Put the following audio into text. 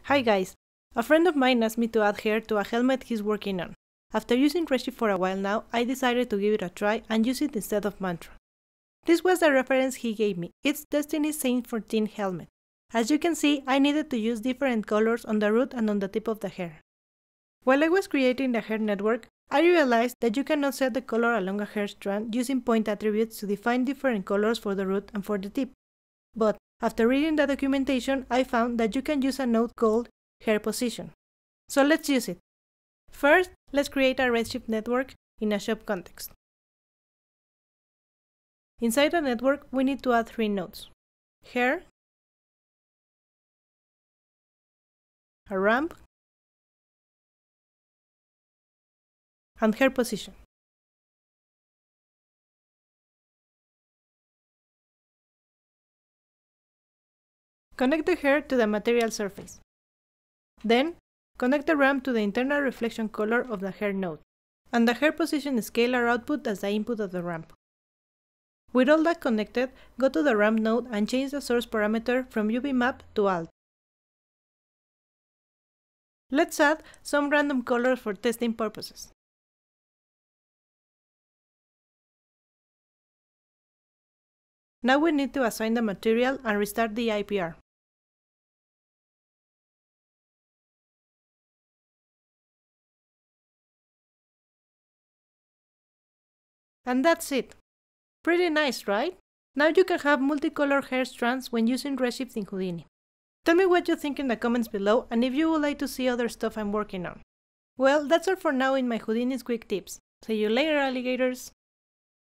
Hi guys! A friend of mine asked me to add hair to a helmet he's working on. After using Redshift for a while now, I decided to give it a try and use it instead of Mantra. This was the reference he gave me. It's Destiny's Saint 14 helmet. As you can see, I needed to use different colors on the root and on the tip of the hair. While I was creating the hair network, I realized that you cannot set the color along a hair strand using point attributes to define different colors for the root and for the tip. But after reading the documentation, I found that you can use a node called hair position. So let's use it. First, let's create a Redshift network in a shop context. Inside the network, we need to add 3 nodes: hair, a ramp, and hair position. Connect the hair to the material surface. Then, connect the ramp to the internal reflection color of the hair node, and the hair position scalar output as the input of the ramp. With all that connected, go to the ramp node and change the source parameter from UV map to alt. Let's add some random colors for testing purposes. Now we need to assign the material and restart the IPR. And that's it. Pretty nice, right? Now you can have multicolored hair strands when using Redshift in Houdini. Tell me what you think in the comments below and if you would like to see other stuff I'm working on. Well, that's all for now in my Houdini's quick tips. See you later, alligators!